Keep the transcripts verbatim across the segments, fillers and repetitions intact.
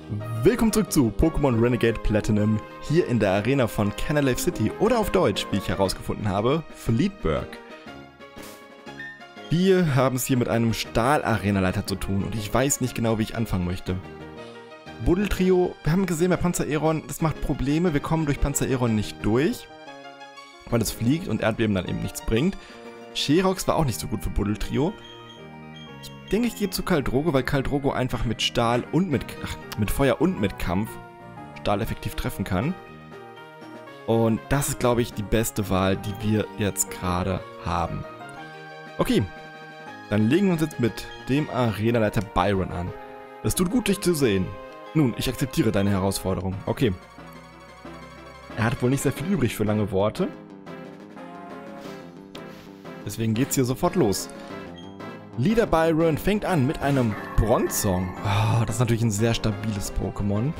Willkommen zurück zu Pokémon Renegade Platinum, hier in der Arena von Canalave City oder auf Deutsch, wie ich herausgefunden habe, Fleetburg. Wir haben es hier mit einem Stahl-Arena-Leiter zu tun und ich weiß nicht genau, wie ich anfangen möchte. Buddeltrio, wir haben gesehen bei Panzereron, das macht Probleme, wir kommen durch Panzereron nicht durch, weil es fliegt und Erdbeben dann eben nichts bringt. Sherox war auch nicht so gut für Buddeltrio. Ich denke, ich gehe zu Caldrogo, weil Caldrogo einfach mit Stahl und mit, ach, mit Feuer und mit Kampf Stahl effektiv treffen kann. Und das ist, glaube ich, die beste Wahl, die wir jetzt gerade haben. Okay, dann legen wir uns jetzt mit dem Arenaleiter Byron an. Es tut gut, dich zu sehen. Nun, ich akzeptiere deine Herausforderung. Okay. Er hat wohl nicht sehr viel übrig für lange Worte. Deswegen geht's hier sofort los. Leader Byron fängt an mit einem Bronzong. Oh, das ist natürlich ein sehr stabiles Pokémon.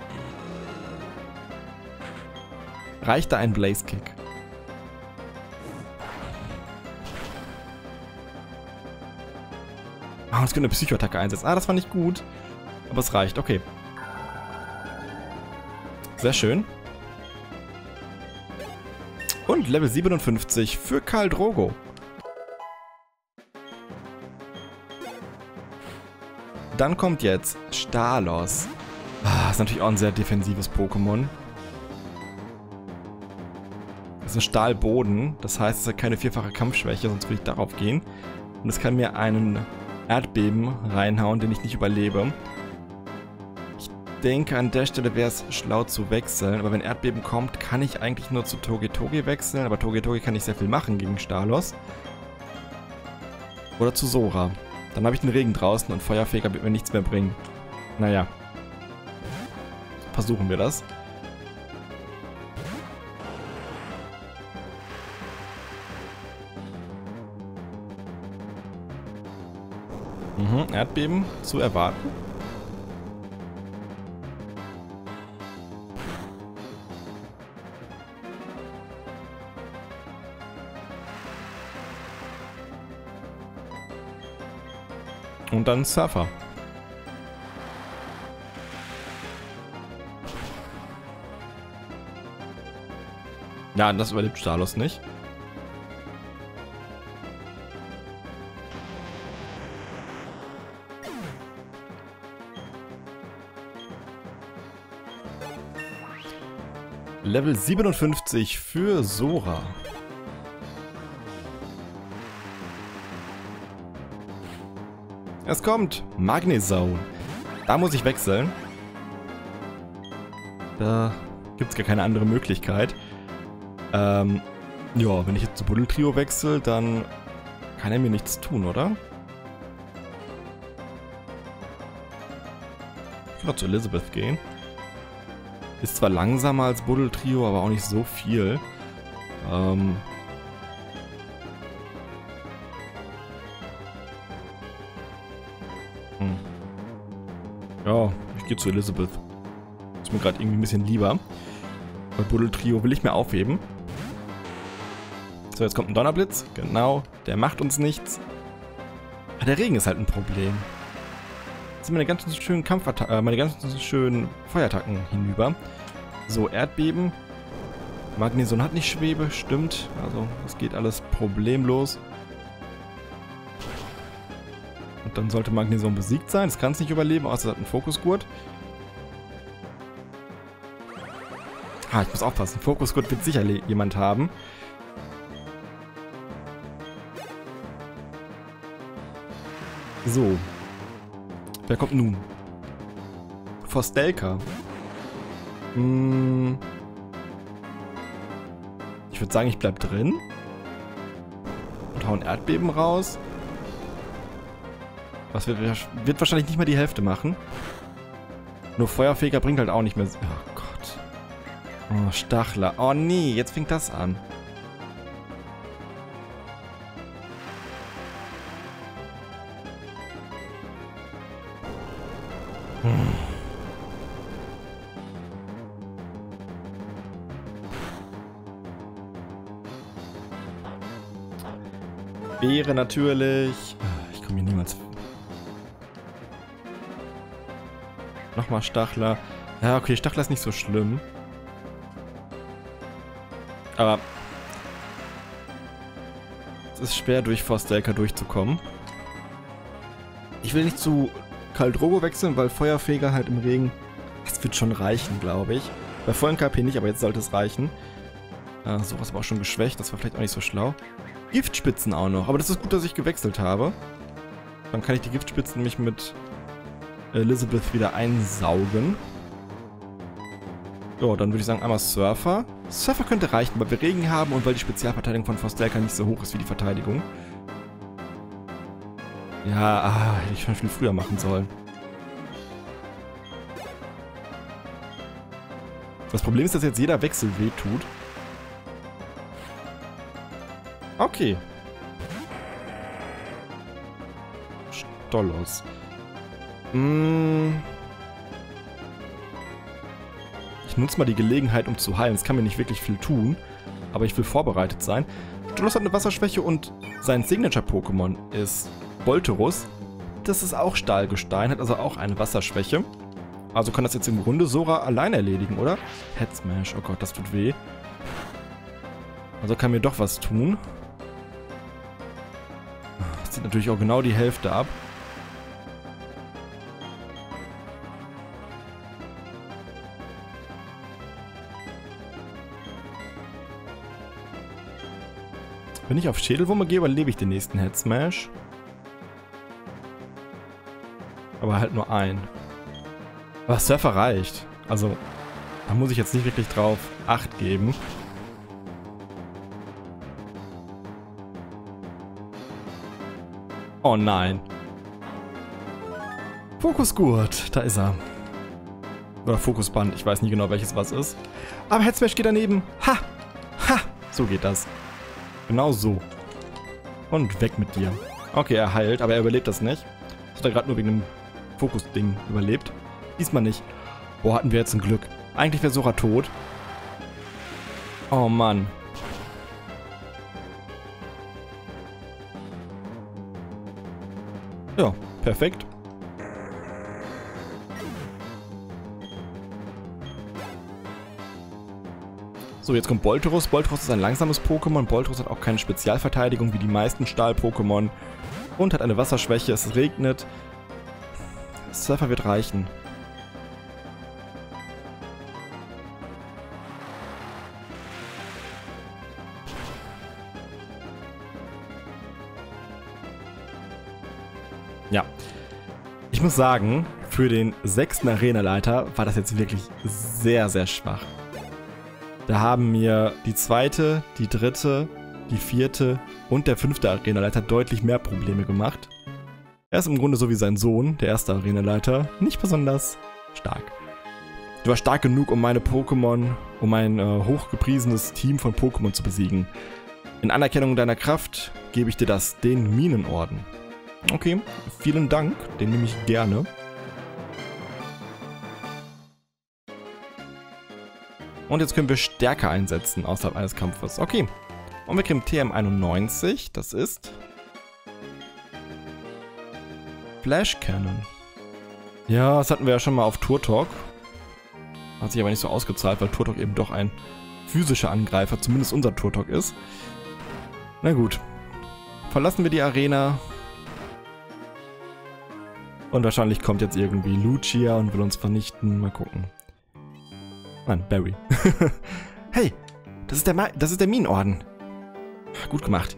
Reicht da ein Blaze Kick? Ah, oh, jetzt können wir eine Psychoattacke einsetzen. Ah, das war nicht gut. Aber es reicht, okay. Sehr schön. Und Level siebenundfünfzig für Caldrogo. Dann kommt jetzt Stalos. Ah, ist natürlich auch ein sehr defensives Pokémon. Das ist ein Stahlboden, das heißt, es hat keine vierfache Kampfschwäche, sonst würde ich darauf gehen. Und es kann mir einen Erdbeben reinhauen, den ich nicht überlebe. Ich denke, an der Stelle wäre es schlau zu wechseln, aber wenn Erdbeben kommt, kann ich eigentlich nur zu Togetoge wechseln, aber Togetoge kann nicht sehr viel machen gegen Stalos. Oder zu Sora. Dann habe ich den Regen draußen und Feuerfeger wird mir nichts mehr bringen. Naja. Versuchen wir das. Mhm, Erdbeben zu erwarten. Und dann Surfer. Ja, das überlebt Stalos nicht. Level siebenundfünfzig für Sora. Es kommt Magnezone. Da muss ich wechseln. Da gibt es gar keine andere Möglichkeit. Ähm, ja, wenn ich jetzt zu Buddeltrio wechsle, dann kann er mir nichts tun, oder? Ich kann auch zu Elizabeth gehen. Ist zwar langsamer als Buddeltrio, aber auch nicht so viel. Ähm... Ja, ich gehe zu Elizabeth. Ist mir gerade irgendwie ein bisschen lieber. Bei Buddeltrio will ich mir aufheben. So, jetzt kommt ein Donnerblitz. Genau, der macht uns nichts. Aber der Regen ist halt ein Problem. Jetzt sind meine ganzen schönen Kampfattacken, äh, meine ganzen schönen Feuerattacken hinüber. So, Erdbeben. Magnezone hat nicht Schwebe, stimmt. Also, es geht alles problemlos. Und dann sollte Magnezone besiegt sein. Das kann es nicht überleben, außer es hat einen Fokusgurt. Ah, ich muss aufpassen. Fokusgurt wird sicher jemand haben. So. Wer kommt nun? Forstelka. Hm. Ich würde sagen, ich bleib drin. Und hau ein Erdbeben raus. Was wird, wird wahrscheinlich nicht mal die Hälfte machen. Nur Feuerfeger bringt halt auch nicht mehr... Oh Gott. Oh, Stachler. Oh nee, jetzt fängt das an. Hm. Beere natürlich. Ich komme hier niemals... Nochmal Stachler. Ja, okay, Stachler ist nicht so schlimm. Aber es ist schwer, durch Forstelka durchzukommen. Ich will nicht zu Kaldrogo wechseln, weil Feuerfeger halt im Regen... Das wird schon reichen, glaube ich. Bei vollen K P nicht, aber jetzt sollte es reichen. Äh, sowas aber auch schon geschwächt, das war vielleicht auch nicht so schlau. Giftspitzen auch noch, aber das ist gut, dass ich gewechselt habe. Dann kann ich die Giftspitzen nämlich mit Elizabeth wieder einsaugen. Ja, dann würde ich sagen einmal Surfer. Surfer könnte reichen, weil wir Regen haben und weil die Spezialverteidigung von Forstelka nicht so hoch ist wie die Verteidigung. Ja, ah, hätte ich schon viel früher machen sollen. Das Problem ist, dass jetzt jeder Wechsel wehtut. Okay. Stollos. Mm. Ich nutze mal die Gelegenheit, um zu heilen. Es kann mir nicht wirklich viel tun, aber ich will vorbereitet sein. Stollos hat eine Wasserschwäche und sein Signature-Pokémon ist Voltorus. Das ist auch Stahlgestein, hat also auch eine Wasserschwäche. Also kann das jetzt im Grunde Sora allein erledigen, oder? Head Smash, oh Gott, das tut weh. Also kann mir doch was tun. Das zieht natürlich auch genau die Hälfte ab. Wenn ich auf Schädelwurm gehe, überlebe ich den nächsten Head Smash. Aber halt nur ein. Aber Surfer reicht. Also, da muss ich jetzt nicht wirklich drauf Acht geben. Oh nein. Fokusgurt, da ist er. Oder Fokusband, ich weiß nie genau, welches was ist. Aber Head Smash geht daneben. Ha! Ha! So geht das. Genau so. Und weg mit dir. Okay, er heilt, aber er überlebt das nicht. Das hat er gerade nur wegen dem Fokus-Ding überlebt. Diesmal nicht. Boah, hatten wir jetzt ein Glück. Eigentlich wäre Sora tot. Oh Mann. Ja, perfekt. So, jetzt kommt Voltorus. Voltorus ist ein langsames Pokémon. Voltorus hat auch keine Spezialverteidigung wie die meisten Stahl-Pokémon. Und hat eine Wasserschwäche. Es regnet. Surfer wird reichen. Ja. Ich muss sagen, für den sechsten Arenaleiter war das jetzt wirklich sehr, sehr schwach. Da haben mir die zweite, die dritte, die vierte und der fünfte Arenaleiter deutlich mehr Probleme gemacht. Er ist im Grunde so wie sein Sohn, der erste Arenaleiter, nicht besonders stark. Du warst stark genug, um meine Pokémon, um ein äh, hochgepriesenes Team von Pokémon zu besiegen. In Anerkennung deiner Kraft gebe ich dir das, den Minenorden. Okay, vielen Dank, den nehme ich gerne. Und jetzt können wir Stärke einsetzen außerhalb eines Kampfes. Okay, und wir kriegen T M einundneunzig, das ist Flash Cannon. Ja, das hatten wir ja schon mal auf Turtok. Hat sich aber nicht so ausgezahlt, weil Turtok eben doch ein physischer Angreifer, zumindest unser Turtok ist. Na gut, verlassen wir die Arena. Und wahrscheinlich kommt jetzt irgendwie Lucia und will uns vernichten. Mal gucken. Nein, Barry. Hey, das ist der, Ma das ist der Minenorden. Gut gemacht.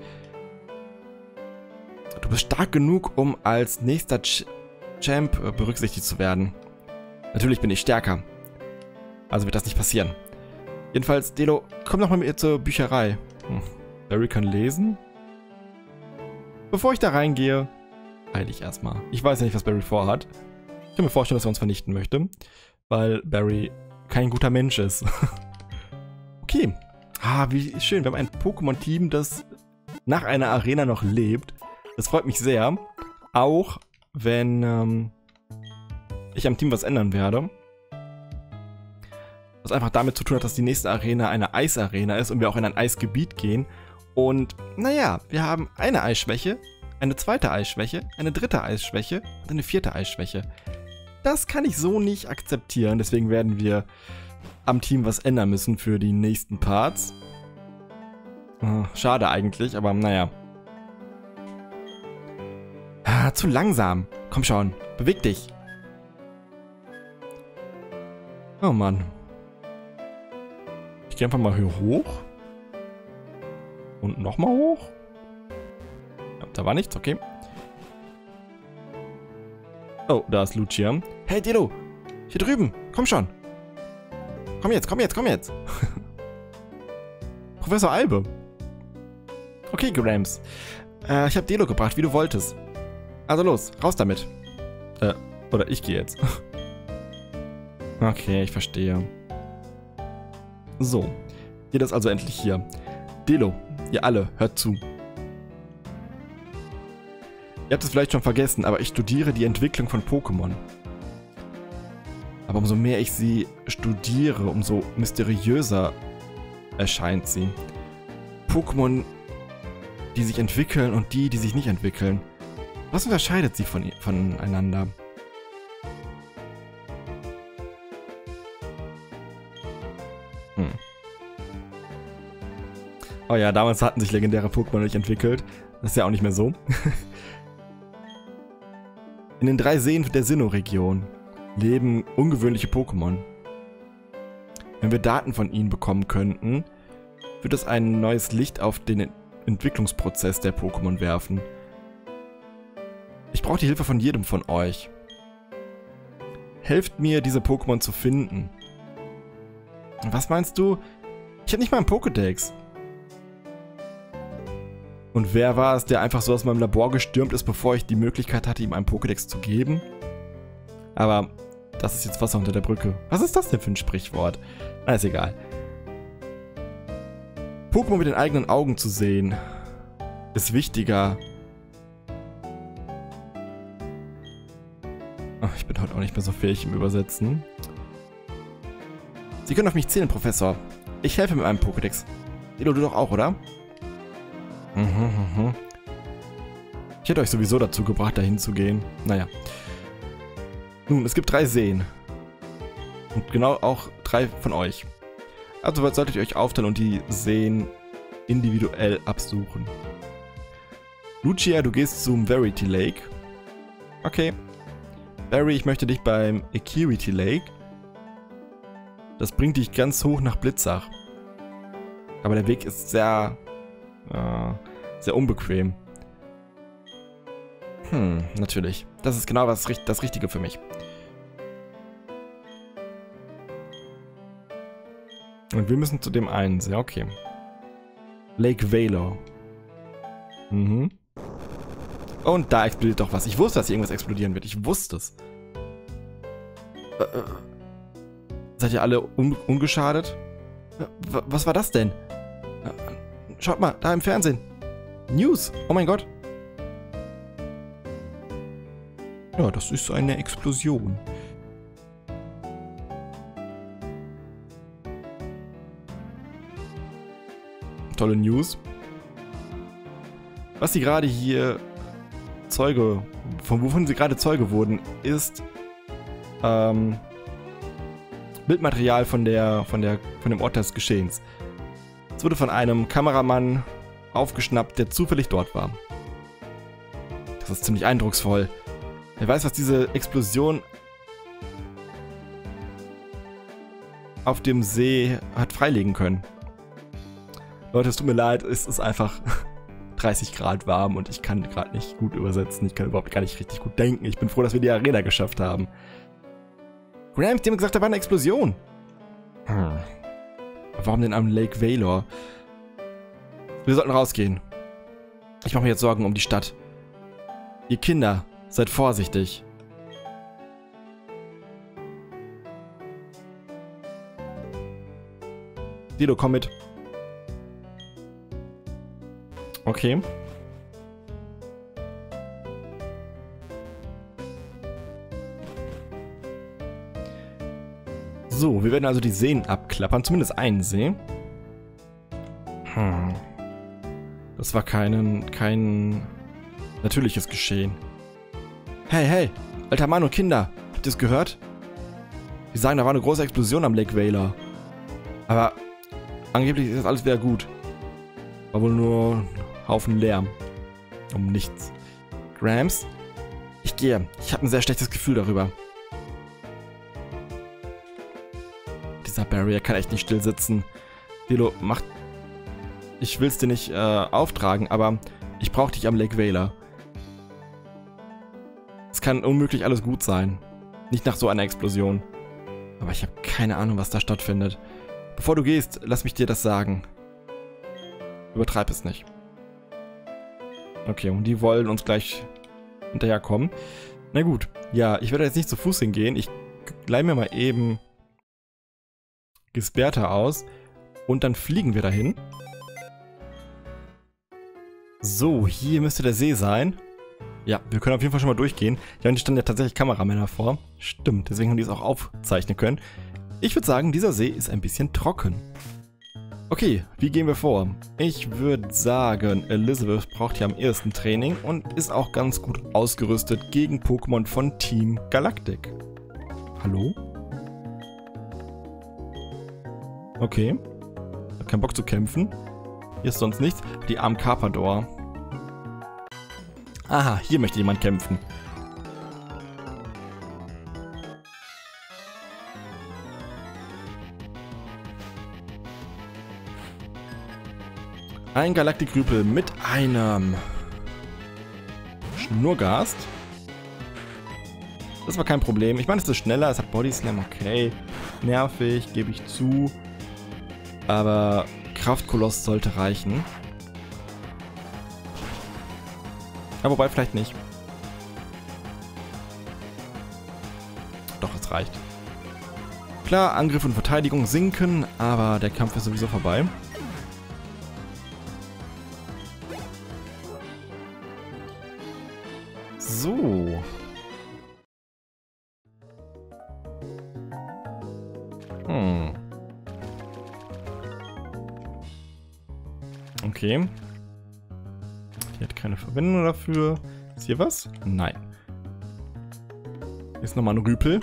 Du bist stark genug, um als nächster Ch Champ äh, berücksichtigt zu werden. Natürlich bin ich stärker. Also wird das nicht passieren. Jedenfalls, Delo, komm noch mal mit mir zur Bücherei. Hm. Barry kann lesen. Bevor ich da reingehe, heile ich erstmal. Ich weiß ja nicht, was Barry vorhat. Ich kann mir vorstellen, dass er uns vernichten möchte, weil Barry kein guter Mensch ist. Okay. Ah, wie schön. Wir haben ein Pokémon-Team, das nach einer Arena noch lebt. Das freut mich sehr. Auch wenn ähm, ich am Team was ändern werde. Was einfach damit zu tun hat, dass die nächste Arena eine Eisarena ist und wir auch in ein Eisgebiet gehen. Und naja, wir haben eine Eisschwäche, eine zweite Eisschwäche, eine dritte Eisschwäche und eine vierte Eisschwäche. Das kann ich so nicht akzeptieren. Deswegen werden wir am Team was ändern müssen für die nächsten Parts. Oh, schade eigentlich, aber naja. Ah, zu langsam. Komm schon, beweg dich. Oh Mann. Ich gehe einfach mal hier hoch. Und nochmal hoch. Ja, da war nichts, okay. Oh, da ist Lucia. Hey, Dilo. Hier drüben. Komm schon. Komm jetzt, komm jetzt, komm jetzt. Professor Albe. Okay, Grams. Äh, ich habe Dilo gebracht, wie du wolltest. Also los, raus damit. Äh, oder ich gehe jetzt. Okay, ich verstehe. So. Jeder ist also endlich hier. Dilo, ihr alle, hört zu. Ihr habt es vielleicht schon vergessen, aber ich studiere die Entwicklung von Pokémon. Aber umso mehr ich sie studiere, umso mysteriöser erscheint sie. Pokémon, die sich entwickeln und die, die sich nicht entwickeln. Was unterscheidet sie von, voneinander? Hm. Oh ja, damals hatten sich legendäre Pokémon nicht entwickelt. Das ist ja auch nicht mehr so. In den drei Seen der Sinnoh-Region leben ungewöhnliche Pokémon. Wenn wir Daten von ihnen bekommen könnten, wird es ein neues Licht auf den Entwicklungsprozess der Pokémon werfen. Ich brauche die Hilfe von jedem von euch. Helft mir, diese Pokémon zu finden. Was meinst du? Ich habe nicht mal einen Pokédex. Und wer war es, der einfach so aus meinem Labor gestürmt ist, bevor ich die Möglichkeit hatte, ihm einen Pokédex zu geben? Aber das ist jetzt Wasser unter der Brücke. Was ist das denn für ein Sprichwort? Na, ist egal. Pokémon mit den eigenen Augen zu sehen, ist wichtiger. Ach, ich bin heute auch nicht mehr so fähig im Übersetzen. Sie können auf mich zählen, Professor. Ich helfe mit meinem Pokédex. Dilo, du doch auch, oder? Mhm, mhm. Ich hätte euch sowieso dazu gebracht, dahin zu gehen. Naja. Nun, es gibt drei Seen. Und genau auch drei von euch. Also solltet ihr euch aufteilen und die Seen individuell absuchen. Lucia, du gehst zum Verity Lake. Okay. Barry, ich möchte dich beim Acuity Lake. Das bringt dich ganz hoch nach Blitzach. Aber der Weg ist sehr... Uh, sehr unbequem. Hm, natürlich. Das ist genau was, das Richtige für mich. Und wir müssen zu dem einen. Sehr okay. Lake Valor. Mhm. Und da explodiert doch was. Ich wusste, dass hier irgendwas explodieren wird. Ich wusste es. Äh, äh. Seid ihr alle un ungeschadet? Äh, was war das denn? Äh, Schaut mal, da im Fernsehen. News. Oh mein Gott. Ja, das ist eine Explosion. Tolle News. Was sie gerade hier Zeuge, von wovon sie gerade Zeuge wurden, ist ähm, Bildmaterial von der, von der, von dem Ort des Geschehens. Es wurde von einem Kameramann aufgeschnappt, der zufällig dort war. Das ist ziemlich eindrucksvoll. Wer weiß, was diese Explosion auf dem See hat freilegen können. Leute, es tut mir leid, es ist einfach dreißig Grad warm und ich kann gerade nicht gut übersetzen. Ich kann überhaupt gar nicht richtig gut denken. Ich bin froh, dass wir die Arena geschafft haben. Grams, die haben gesagt, da war eine Explosion. Hm. Warum denn am Lake Valor? Wir sollten rausgehen. Ich mache mir jetzt Sorgen um die Stadt. Ihr Kinder, seid vorsichtig. Dilo, komm mit. Okay. So, wir werden also die Seen abklappern. Zumindest einen See. Hm. Das war kein, kein natürliches Geschehen. Hey, hey, alter Mann und Kinder. Habt ihr es gehört? Die sagen, da war eine große Explosion am Lake Wailer. Aber angeblich ist das alles wieder gut. War wohl nur ein Haufen Lärm. Um nichts. Grams? Ich gehe. Ich habe ein sehr schlechtes Gefühl darüber. Dieser Barrier kann echt nicht still sitzen. Dilo, mach... Ich will's dir nicht äh, auftragen, aber ich brauche dich am Lake Wailer. Es kann unmöglich alles gut sein. Nicht nach so einer Explosion. Aber ich habe keine Ahnung, was da stattfindet. Bevor du gehst, lass mich dir das sagen. Übertreib es nicht. Okay, und die wollen uns gleich hinterherkommen. Na gut, ja, ich werde jetzt nicht zu Fuß hingehen. Ich leih mir mal eben Gisberta aus und dann fliegen wir dahin. So, hier müsste der See sein. Ja, wir können auf jeden Fall schon mal durchgehen. Ja, und hier standen ja tatsächlich Kameramänner vor. Stimmt, deswegen haben die es auch aufzeichnen können. Ich würde sagen, dieser See ist ein bisschen trocken. Okay, wie gehen wir vor? Ich würde sagen, Elizabeth braucht hier am ersten Training und ist auch ganz gut ausgerüstet gegen Pokémon von Team Galactic. Hallo? Okay. Hat keinen Bock zu kämpfen. Hier ist sonst nichts. Die armen Carpador. Aha, hier möchte jemand kämpfen. Ein Galaktikrüpel mit einem Schnurgast. Das war kein Problem. Ich meine, es ist schneller, es hat Body Slam, okay. Nervig, gebe ich zu. Aber Kraftkoloss sollte reichen. Ja, wobei vielleicht nicht. Doch, es reicht. Klar, Angriff und Verteidigung sinken, aber der Kampf ist sowieso vorbei. So. Hm. Okay. Die hat keine Verwendung dafür. Ist hier was? Nein. Hier ist nochmal ein Rüpel.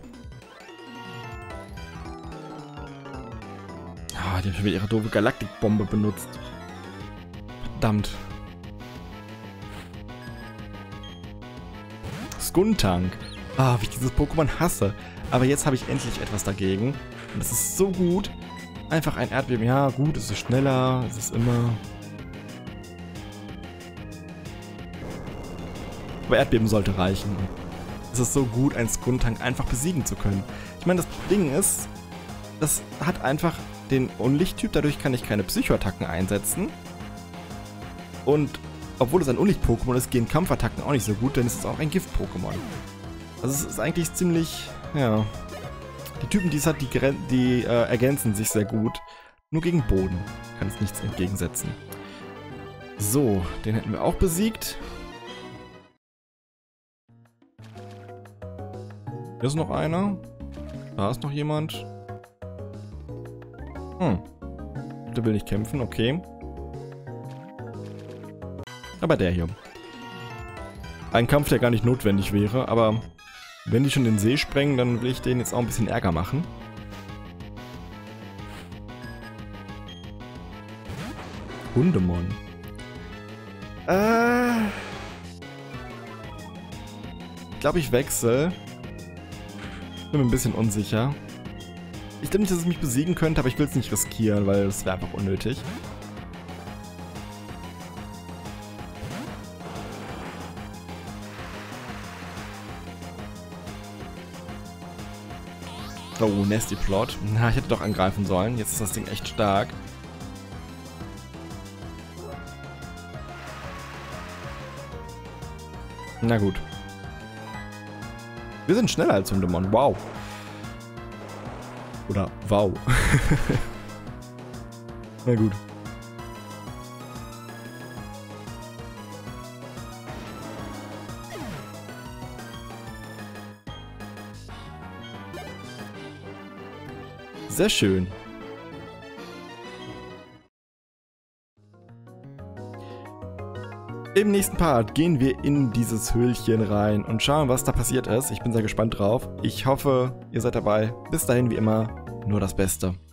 Ah, die haben schon wieder ihre doofe Galaktikbombe benutzt. Verdammt. Skuntank. Ah, wie ich dieses Pokémon hasse. Aber jetzt habe ich endlich etwas dagegen. Und das ist so gut. Einfach ein Erdbeben. Ja, gut, es ist schneller. Es ist immer... Aber Erdbeben sollte reichen. Es ist so gut, einen Skuntank einfach besiegen zu können. Ich meine, das Ding ist, das hat einfach den Unlichttyp. Dadurch kann ich keine Psychoattacken einsetzen. Und obwohl es ein Unlicht-Pokémon ist, gehen Kampfattacken auch nicht so gut, denn es ist auch ein Gift-Pokémon. Also es ist eigentlich ziemlich, ja... Die Typen, die es hat, die, die äh, ergänzen sich sehr gut. Nur gegen Boden kann es nichts entgegensetzen. So, den hätten wir auch besiegt. Hier ist noch einer. Da ist noch jemand. Hm. Der will nicht kämpfen, okay. Aber der hier. Ein Kampf, der gar nicht notwendig wäre, aber wenn die schon den See sprengen, dann will ich denen jetzt auch ein bisschen Ärger machen. Hundemon. Äh. Ich glaube, ich wechsle. Bin mir ein bisschen unsicher. Ich glaube nicht, dass es mich besiegen könnte, aber ich will es nicht riskieren, weil es wäre einfach unnötig. Oh, Nasty Plot. Na, ich hätte doch angreifen sollen. Jetzt ist das Ding echt stark. Na gut. Wir sind schneller als Hundemon. Wow. Oder wow. Na gut. Sehr schön. Im nächsten Part gehen wir in dieses Höhlchen rein und schauen, was da passiert ist. Ich bin sehr gespannt drauf. Ich hoffe, ihr seid dabei. Bis dahin wie immer, nur das Beste.